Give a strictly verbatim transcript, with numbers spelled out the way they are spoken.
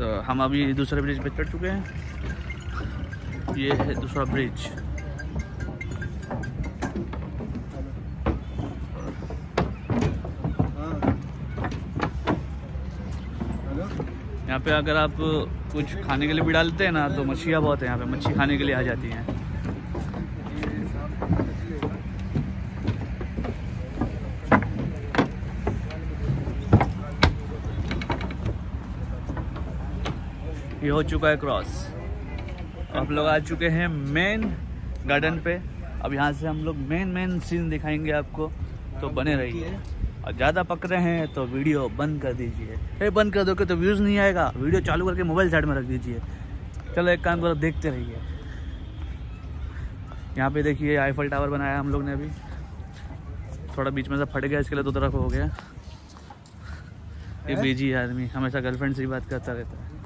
तो हम अभी दूसरे ब्रिज पे चढ़ चुके हैं। ये है दूसरा ब्रिज। यहाँ पे अगर आप कुछ खाने के लिए भी डालते हैं ना तो मछलियाँ बहुत है यहाँ पे, मच्छी खाने के लिए आ जाती हैं। ये हो चुका है क्रॉस। आप लोग आ चुके हैं मेन गार्डन पे। अब यहाँ से हम लोग मेन मेन सीन दिखाएंगे आपको, तो बने रहिए। और ज़्यादा पक रहे हैं तो वीडियो बंद कर दीजिए। ए बंद कर दोगे तो व्यूज़ नहीं आएगा। वीडियो चालू करके मोबाइल साइड में रख दीजिए। चलो एक काम करो, देखते रहिए। यहाँ पे देखिए आईफल टावर बनाया हम लोग ने। अभी थोड़ा बीच में से फट गया, इसके लिए दो तरफ हो गया। ये बिजी आदमी हमेशा गर्लफ्रेंड से ही बात करता रहता है।